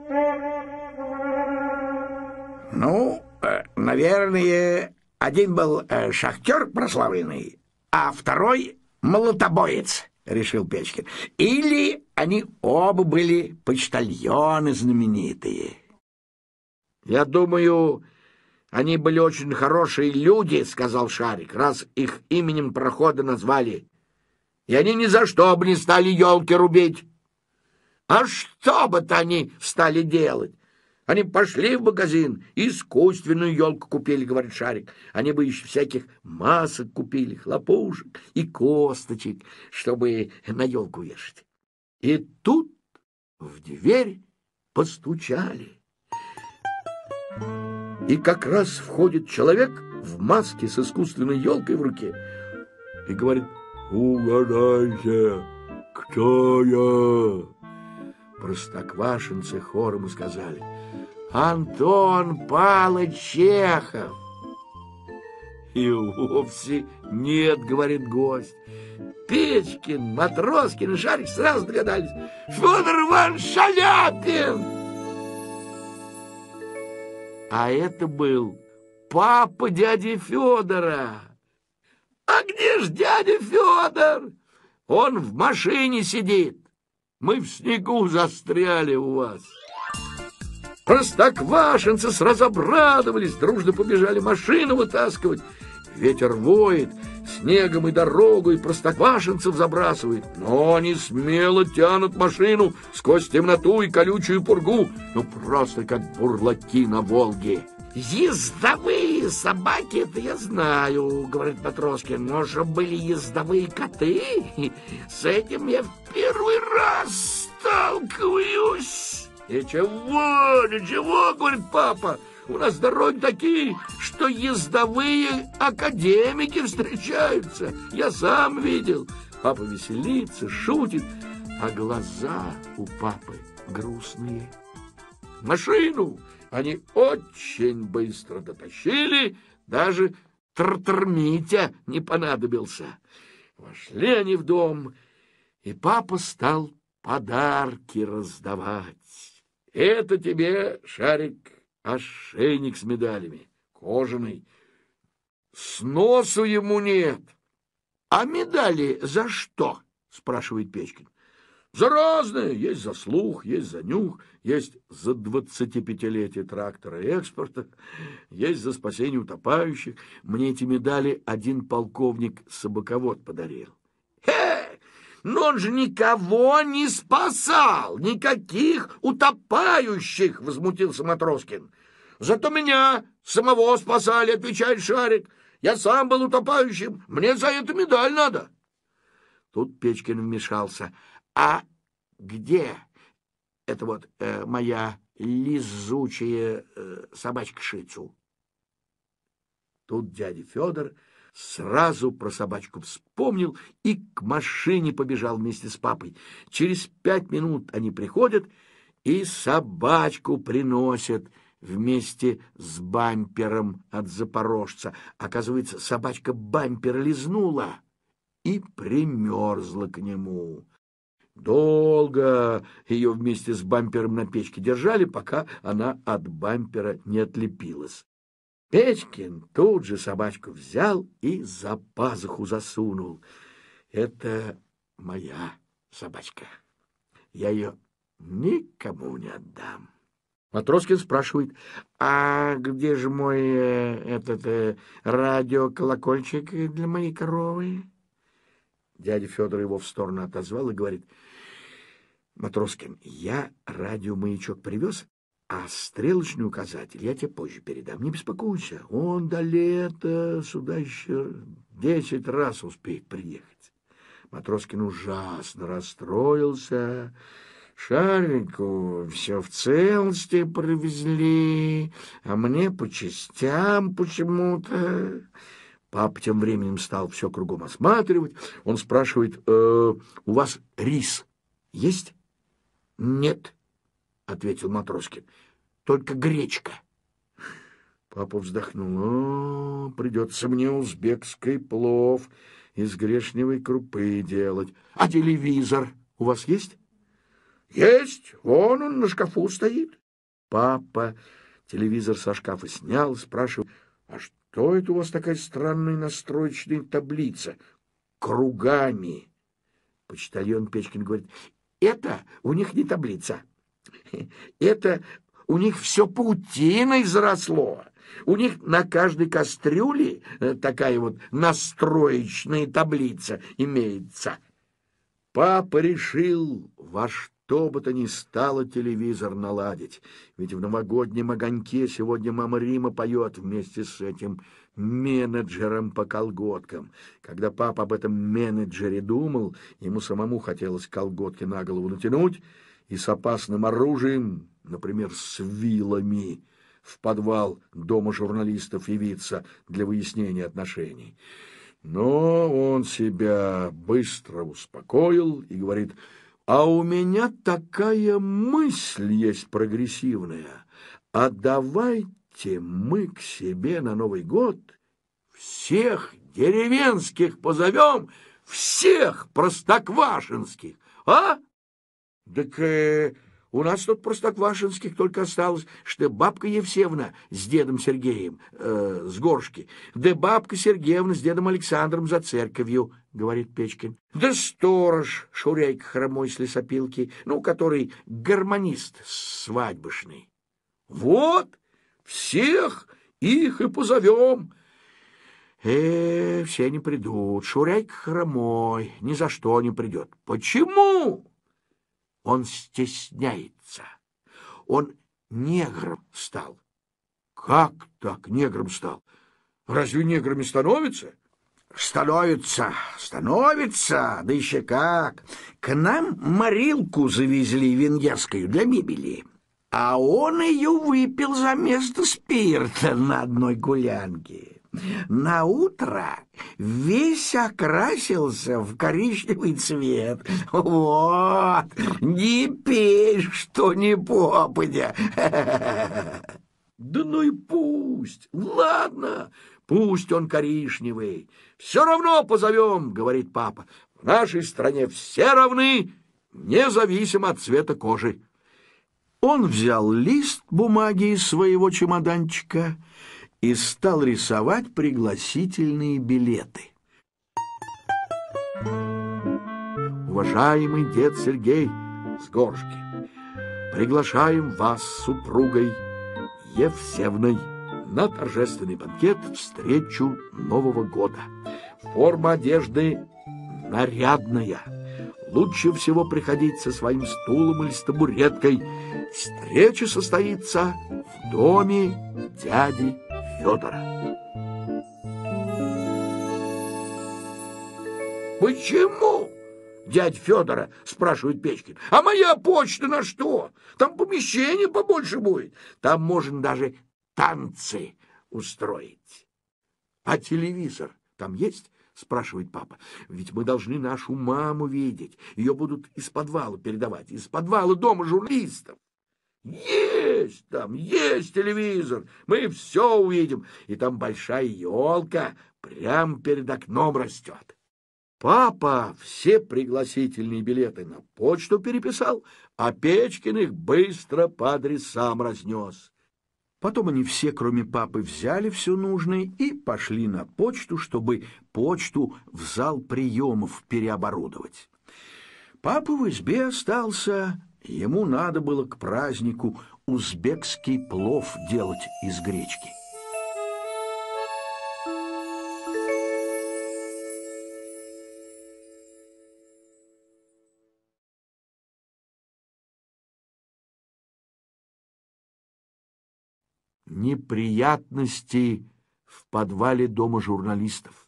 «Ну, наверное, один был шахтер прославленный, а второй молотобоец», — решил Печкин. «Или они оба были почтальоны знаменитые». «Я думаю, они были очень хорошие люди», — сказал Шарик, «раз их именем парохода назвали. И они ни за что бы не стали елки рубить». «А что бы-то они стали делать? Они пошли в магазин, искусственную елку купили», — говорит Шарик. «Они бы еще всяких масок купили, хлопушек и косточек, чтобы на елку вешать». И тут в дверь постучали. И как раз входит человек в маске с искусственной елкой в руке и говорит: «Угадайте, кто я?» Простоквашинцы хором сказали: «Антон Павлович Чехов». «И вовсе нет», — говорит гость. Печкин, Матроскин и Шарик сразу догадались: «Федор Иванович Шаляпин!» А это был папа дяди Федора. «А где ж дядя Федор? Он в машине сидит. Мы в снегу застряли у вас». Простоквашинцы сразу обрадовались, дружно побежали машину вытаскивать. Ветер воет, снегом и дорогу, и простоквашинцев забрасывает. Но они смело тянут машину сквозь темноту и колючую пургу, просто как бурлаки на Волге. «Ездовые собаки, это я знаю, — говорит Матроскин, — но чтобы были ездовые коты, с этим я в первый раз сталкиваюсь». «Ничего, — говорит папа, — У нас дороги такие, что ездовые академики встречаются. Я сам видел. Папа веселится, шутит, а глаза у папы грустные. Машину они очень быстро дотащили, даже Митя не понадобился. Вошли они в дом, и папа стал подарки раздавать. Это тебе, Шарик, ошейник с медалями, кожаный. Сносу ему нет. А медали за что? Спрашивает Печкин. За разное. Есть за слух, есть за нюх, есть за 25-летие трактора экспорта, есть за спасение утопающих. Мне эти медали один полковник-собаковод подарил. Но он же никого не спасал, никаких утопающих, возмутился Матроскин. Зато меня самого спасали, отвечает Шарик. Я сам был утопающим, мне за это медаль надо. Тут Печкин вмешался. А где это вот моя лизучая собачка Шицу? Тут дядя Федор сразу про собачку вспомнил и к машине побежал вместе с папой. Через 5 минут они приходят и собачку приносят вместе с бампером от запорожца. Оказывается, собачка бампер лизнула и примерзла к нему. Долго ее вместе с бампером на печке держали, пока она от бампера не отлепилась. Печкин тут же собачку взял и за пазуху засунул. Это моя собачка. Я ее никому не отдам. Матроскин спрашивает, а где же мой радиоколокольчик для моей коровы? Дядя Федор его в сторону отозвал и говорит, Матроскин, я радиомаячок привез, а стрелочный указатель я тебе позже передам. Не беспокойся, он до лета сюда еще 10 раз успеет приехать. Матроскин ужасно расстроился. Шарику все в целости привезли, а мне по частям почему-то. Папа тем временем стал все кругом осматривать. Он спрашивает, у вас рис есть? Нет, ответил Матроскин, только гречка. Папа вздохнул. Придется мне узбекский плов из гречневой крупы делать. А телевизор у вас есть? Есть, вон он на шкафу стоит. Папа телевизор со шкафа снял, спрашивает, а что это у вас такая странная настроечная таблица? Кругами. Почтальон Печкин говорит, это у них не таблица. Это у них все паутиной заросло. У них на каждой кастрюле такая вот настроечная таблица имеется. Папа решил во что бы то ни стало телевизор наладить. Ведь в новогоднем огоньке сегодня мама Рима поет вместе с этим менеджером по колготкам. Когда папа об этом менеджере думал, ему самому хотелось колготки на голову натянуть и с опасным оружием, например, с вилами, в подвал дома журналистов явиться для выяснения отношений. Но он себя быстро успокоил и говорит, а у меня такая мысль есть прогрессивная, а давайте мы к себе на Новый год всех деревенских позовем, всех простоквашинских, а? Так у нас тут простоквашинских только осталось, что бабка Евсеевна с дедом Сергеем с горшки, да бабка Сергеевна с дедом Александром за церковью, говорит Печкин, да сторож Шурейка хромой с лесопилки, который гармонист свадьбышный. Вот, всех их и позовем. Все не придут, Шурейка хромой ни за что не придет. Почему? Он стесняется. Он негром стал. Как так негром стал? Разве неграми становится? Становится, да еще как. К нам морилку завезли венгерскую для мебели. а он ее выпил за место спирта на одной гулянке. На утро весь окрасился в коричневый цвет. Вот, не пей, что не попадя. Да ну и пусть, ладно, пусть он коричневый. Все равно позовем, говорит папа. В нашей стране все равны, независимо от цвета кожи. Он взял лист бумаги из своего чемоданчика и стал рисовать пригласительные билеты. Уважаемый дед Сергей с горшки, приглашаем вас с супругой Евсевной на торжественный банкет в встречу Нового года. Форма одежды нарядная. Лучше всего приходить со своим стулом или с табуреткой. Встреча состоится в доме дяди Федора. Почему? Дядя Федора, спрашивает Печкин. А моя почта на что? Там помещение побольше будет. Там можно даже танцы устроить. А телевизор там есть? Спрашивает папа. Ведь мы должны нашу маму видеть. Ее будут из подвала передавать. Из подвала дома журналистов. Есть там, есть телевизор. Мы все увидим. И там большая елка прямо перед окном растет. Папа все пригласительные билеты на почту переписал, а Печкин их быстро по адресам разнес. Потом они все, кроме папы, взяли все нужное и пошли на почту, чтобы почту в зал приемов переоборудовать. Папа в избе остался, ему надо было к празднику узбекский плов делать из гречки. Неприятности в подвале дома журналистов.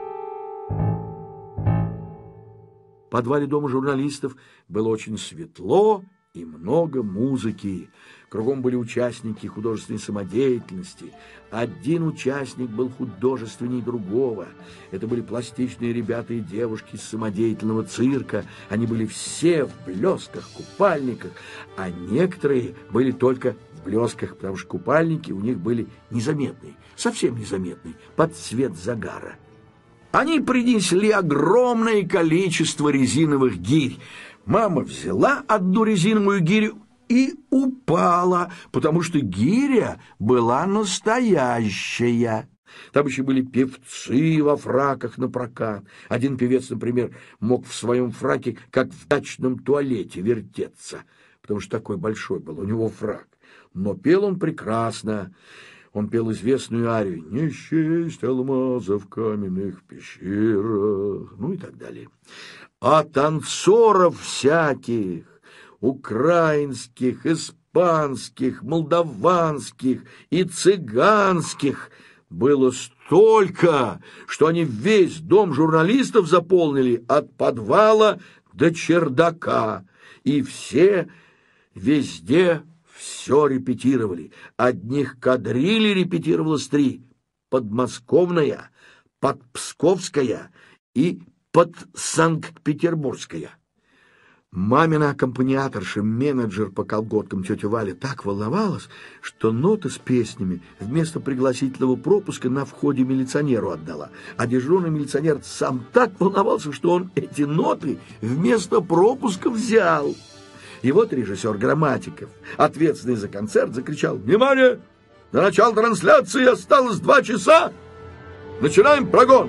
В подвале дома журналистов было очень светло и много музыки. Кругом были участники художественной самодеятельности. Один участник был художественней другого. Это были пластичные ребята и девушки из самодеятельного цирка. Они были все в блесках, купальниках, а некоторые были только в блесках, потому что купальники у них были незаметные, совсем незаметные, под цвет загара. Они принесли огромное количество резиновых гирь. Мама взяла одну резиновую гирю и упала, потому что гиря была настоящая. Там еще были певцы во фраках на прокат. Один певец, например, мог в своем фраке, как в дачном туалете, вертеться, потому что такой большой был у него фрак. Но пел он прекрасно. Он пел известную арию «Не счесть алмазов в каменных пещерах», ну и так далее. А танцоров всяких, украинских, испанских, молдаванских и цыганских было столько, что они весь дом журналистов заполнили от подвала до чердака, и все везде все репетировали. Одних кадрили репетировалось 3: подмосковная, подпсковская и подсанкт-петербургская. Мамина аккомпаниаторша, менеджер по колготкам тетя Валя, так волновалась, что ноты с песнями вместо пригласительного пропуска на входе милиционеру отдала. А дежурный милиционер сам так волновался, что он эти ноты вместо пропуска взял. И вот режиссер Грамматиков, ответственный за концерт, закричал: «Внимание! На начало трансляции осталось 2 часа! Начинаем прогон!»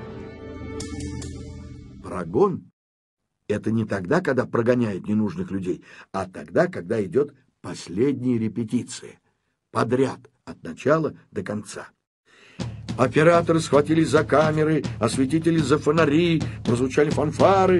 Прогон — это не тогда, когда прогоняют ненужных людей, а тогда, когда идет последняя репетиция. Подряд, от начала до конца. Операторы схватились за камеры, осветители за фонари, прозвучали фанфары.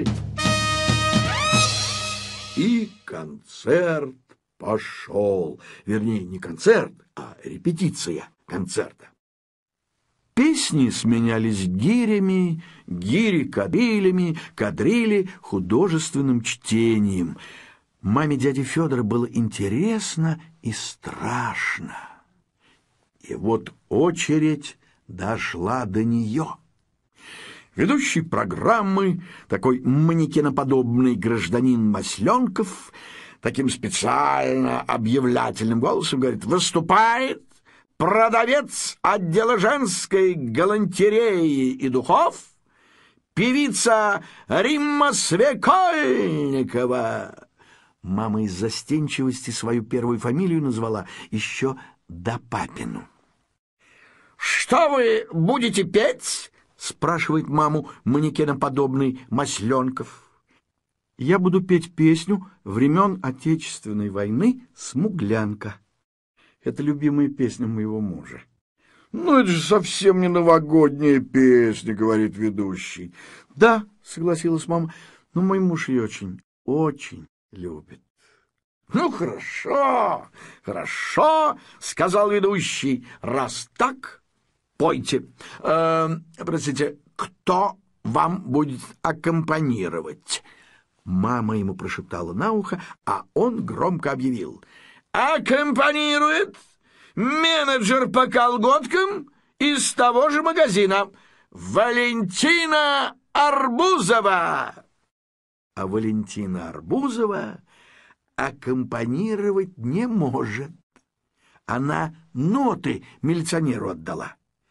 И концерт пошел. Вернее, не концерт, а репетиция концерта. Песни сменялись гирями, гири кадрилями, кадрили художественным чтением. Маме дяди Федора было интересно и страшно. И вот очередь дошла до нее. Ведущий программы, такой манекеноподобный гражданин Масленков, таким специально объявлятельным голосом говорит: «Выступает продавец отдела женской галантереи и духов, певица Римма Свекольникова». Мама из застенчивости свою первую фамилию назвала еще до папину. «Что вы будете петь?» — спрашивает маму манекеноподобный Масленков. «Я буду петь песню времен Отечественной войны «Смуглянка». Это любимая песня моего мужа». «Ну, это же совсем не новогодняя песня», — говорит ведущий. «Да», — согласилась мама, — «но мой муж ее очень, очень любит». «Ну, хорошо, хорошо», — сказал ведущий, — «раз так, пойте. Простите, кто вам будет аккомпанировать?» Мама ему прошептала на ухо, а он громко объявил: «Аккомпанирует менеджер по колготкам из того же магазина Валентина Арбузова». А Валентина Арбузова аккомпанировать не может. Она ноты милиционеру отдала.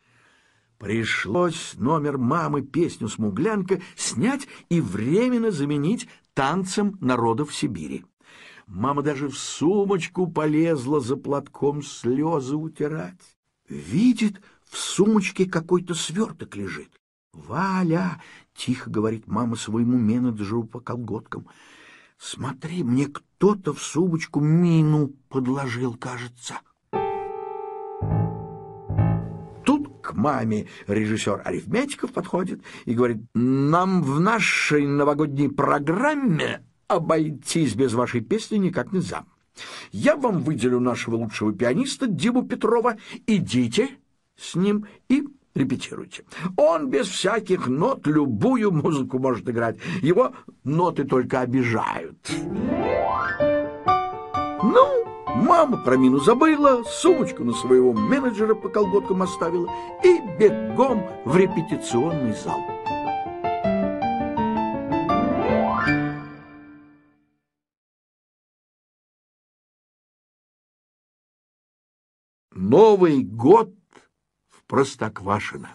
Пришлось номер мамы, песню «Смуглянка», снять и временно заменить танцем народов Сибири. Мама даже в сумочку полезла за платком слезы утирать. Видит, в сумочке какой-то сверток лежит. «Валя!» — тихо говорит мама своему менеджеру по колготкам. «Смотри, мне кто-то в сумочку мину подложил, кажется». Тут к маме режиссер Арифметиков подходит и говорит: «Нам в нашей новогодней программе обойтись без вашей песни никак нельзя. Я вам выделю нашего лучшего пианиста Диму Петрова. Идите с ним и репетируйте. Он без всяких нот любую музыку может играть. Его ноты только обижают». Ну, мама про мину забыла, сумочку на своего менеджера по колготкам оставила и бегом в репетиционный зал. Новый год в Простоквашино.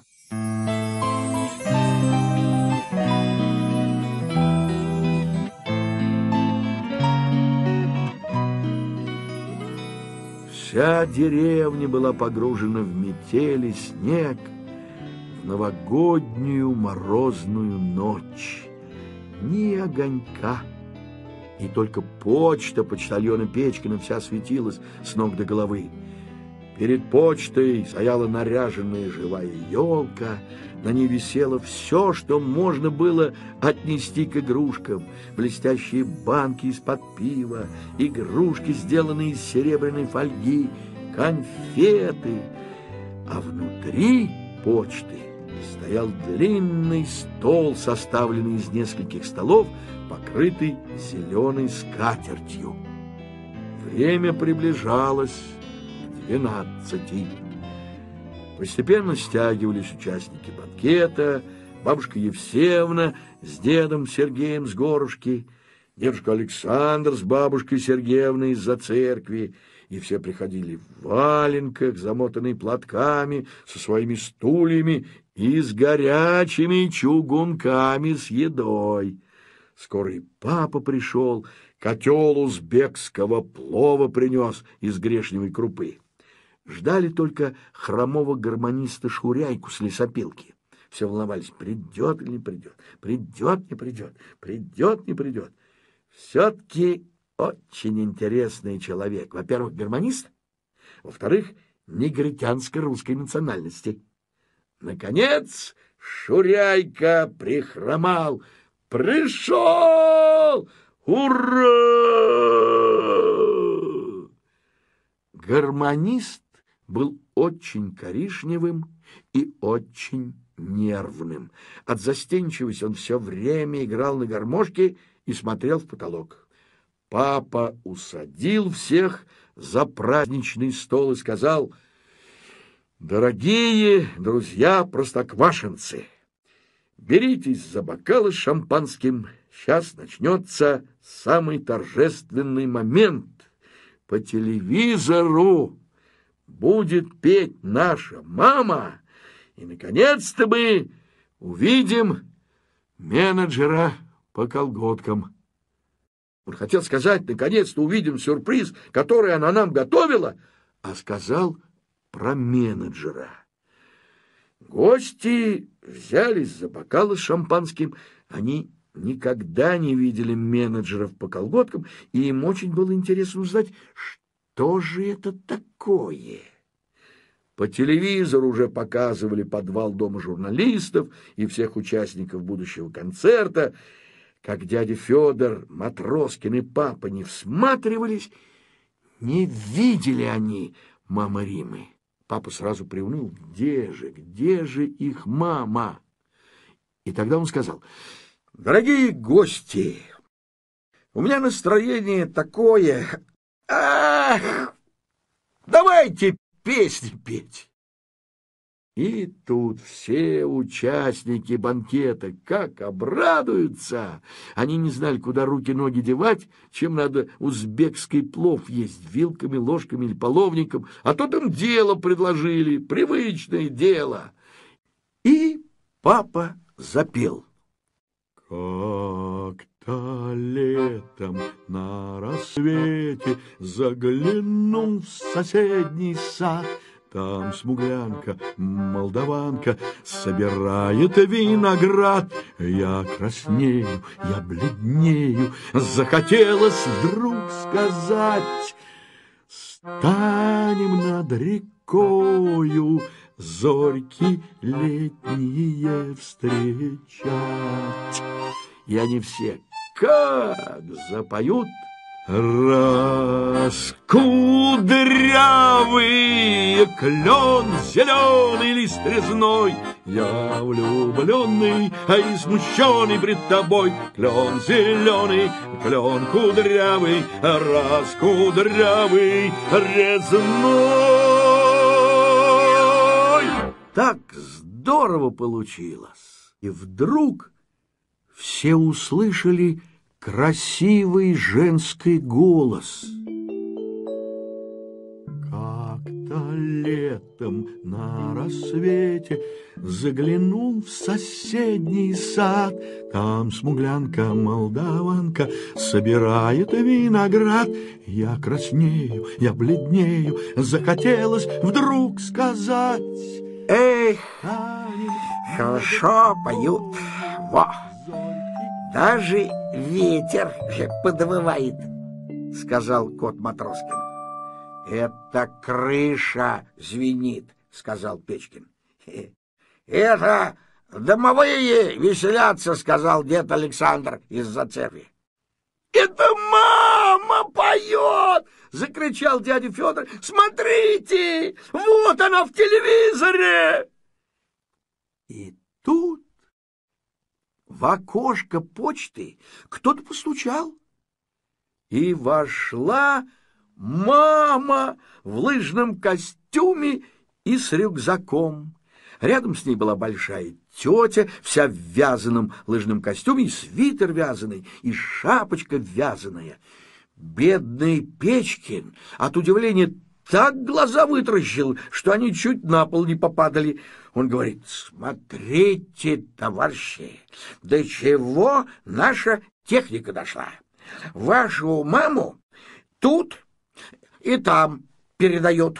Вся деревня была погружена в метель и снег, в новогоднюю морозную ночь. Ни огонька, и только почта почтальона Печкина вся светилась с ног до головы. Перед почтой стояла наряженная живая елка, на ней висело все, что можно было отнести к игрушкам: блестящие банки из-под пива, игрушки, сделанные из серебряной фольги, конфеты. А внутри почты стоял длинный стол, составленный из нескольких столов, покрытый зеленой скатертью. Время приближалось к 12. Постепенно стягивались участники банкета: бабушка Евсеевна с дедом Сергеем с горушки, дедушка Александр с бабушкой Сергеевной из-за церкви, и все приходили в валенках, замотанные платками, со своими стульями и с горячими чугунками с едой. Скоро и папа пришел, котел узбекского плова принес из грешневой крупы. Ждали только хромого гармониста Шуряйку с лесопилки. Все волновались: придет или не придет, придет, не придет, придет, не придет. Все-таки очень интересный человек. Во-первых, гармонист, во-вторых, негритянско-русской национальности. Наконец Шуряйка прихромал. Пришел! Ура! Гармонист был очень коричневым и очень нервным. От застенчивости он все время играл на гармошке и смотрел в потолок. Папа усадил всех за праздничный стол и сказал: «Дорогие друзья-простоквашинцы, беритесь за бокалы с шампанским. Сейчас начнется самый торжественный момент. По телевизору будет петь наша мама, и, наконец-то, мы увидим менеджера по колготкам». Он хотел сказать: «Наконец-то увидим сюрприз, который она нам готовила», а сказал про менеджера. Гости взялись за бокалы с шампанским. Они никогда не видели менеджеров по колготкам, и им очень было интересно узнать, что же это такое. По телевизору уже показывали подвал дома журналистов и всех участников будущего концерта. Как дядя Федор, Матроскин и папа не всматривались, не видели они мамы Римы. Папа сразу приуныл: где же их мама? И тогда он сказал: «Дорогие гости, у меня настроение такое. Ах, давайте песни петь». И тут все участники банкета как обрадуются. Они не знали, куда руки-ноги девать, чем надо узбекский плов есть: вилками, ложками или половником. А то им дело предложили, привычное дело. И папа запел: «Как-то летом на рассвете заглянул в соседний сад. Там смуглянка, молдаванка, собирает виноград. Я краснею, я бледнею, захотелось вдруг сказать: станем над рекою зорьки летние встречать». И они все как запоют: раскудрявый клен зеленый лист резной, я влюбленный и смущенный пред тобой. Клен зеленый, клен кудрявый, раскудрявый резной. Так здорово получилось. И вдруг все услышали красивый женский голос. Как-то летом на рассвете заглянул в соседний сад. Там смуглянка, молдаванка собирает виноград. Я краснею, я бледнею, захотелось вдруг сказать: эх, хорошо поют, во! Даже ветер подвывает, — сказал кот Матроскин. — Это крыша звенит, — сказал Печкин. — Это домовые веселятся, — сказал дед Александр из-за церкви. — Это мама поет! — закричал дядя Федор. — Смотрите, вот она в телевизоре! И тут в окошко почты кто-то постучал, и вошла мама в лыжном костюме и с рюкзаком. Рядом с ней была большая тетя, вся в вязаном лыжном костюме, и свитер вязаный, и шапочка вязаная. Бедный Печкин от удивления так глаза вытаращил, что они чуть на пол не попадали. Он говорит: смотрите, товарищи, до чего наша техника дошла. Вашу маму тут и там передает.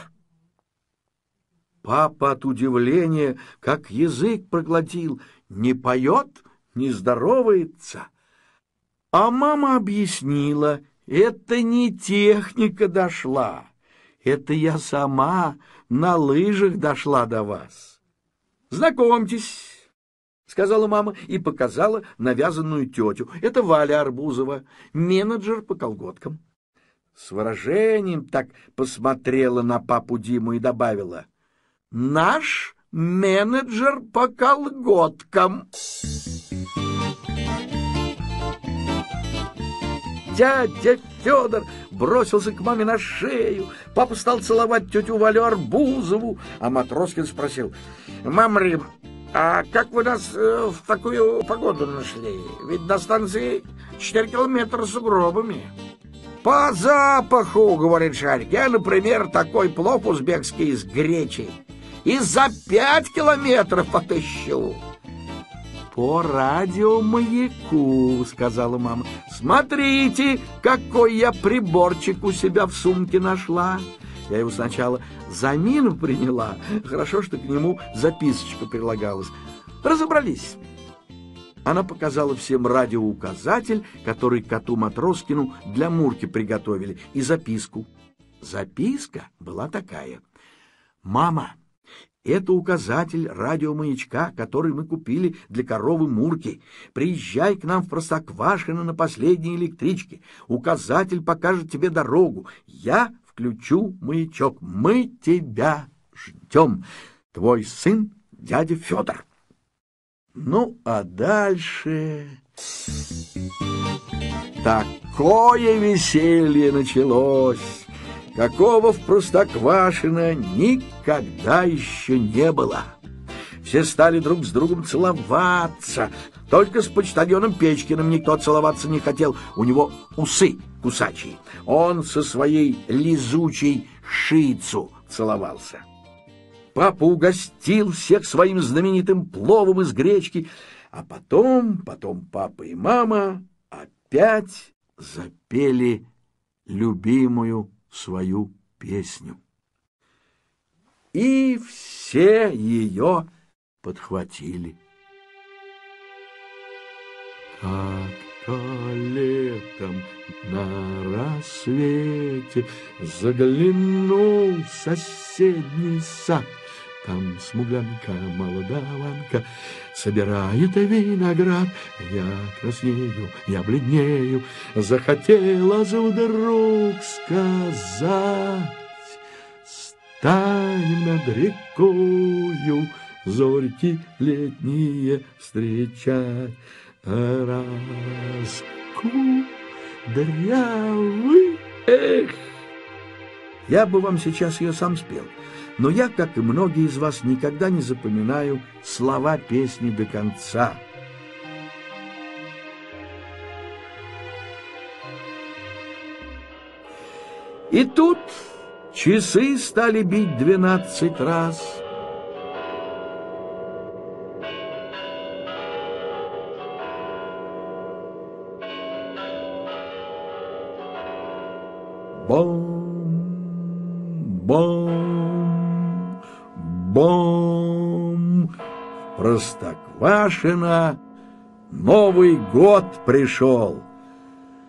Папа от удивления как язык проглотил: не поет, не здоровается. А мама объяснила: это не техника дошла, это я сама на лыжах дошла до вас. Знакомьтесь, — сказала мама и показала навязанную тетю. Это Валя Арбузова, менеджер по колготкам. С выражением так посмотрела на папу Диму и добавила: наш менеджер по колготкам. Дядя Федор бросился к маме на шею. Папа стал целовать тетю Валю Арбузову, а Матроскин спросил: «Мама Рим, а как вы нас в такую погоду нашли? Ведь до станции 4 километра с сугробами». «По запаху, — говорит Шарик, — я, например, такой плов узбекский с гречей и за 5 километров отыщу». «По радиомаяку, — сказала мама. — Смотрите, какой я приборчик у себя в сумке нашла. Я его сначала за мину приняла. Хорошо, что к нему записочка прилагалась. Разобрались». Она показала всем радиоуказатель, который коту Матроскину для Мурки приготовили, и записку. Записка была такая: «Мама, это указатель радиомаячка, который мы купили для коровы Мурки. Приезжай к нам в Простоквашино на последней электричке. Указатель покажет тебе дорогу. Я включу маячок. Мы тебя ждем. Твой сын, дядя Федор». Ну, а дальше такое веселье началось, какого в Простоквашино никогда еще не было. Все стали друг с другом целоваться. Только с почтальоном Печкиным никто целоваться не хотел. У него усы кусачие. Он со своей лизучей шицу целовался. Папа угостил всех своим знаменитым пловом из гречки, а потом папа и мама опять запели любимую свою песню. И все ее подхватили. Как-то летом на рассвете заглянул в соседний сад. Там смуглянка, молдаванка собирает виноград. Я краснею, я бледнею, захотелось вдруг сказать: станем над рекою зорьки летние встречать. Раскудрявый, эх! Я бы вам сейчас ее сам спел, но я, как и многие из вас, никогда не запоминаю слова песни до конца. И тут часы стали бить 12 раз. Бом, бом. Простоквашино Новый год пришел.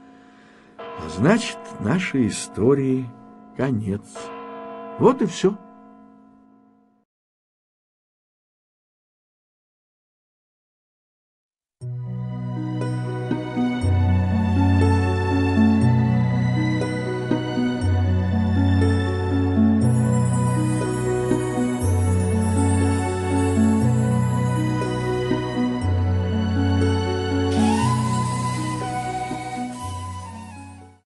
А значит, нашей истории конец. Вот и все.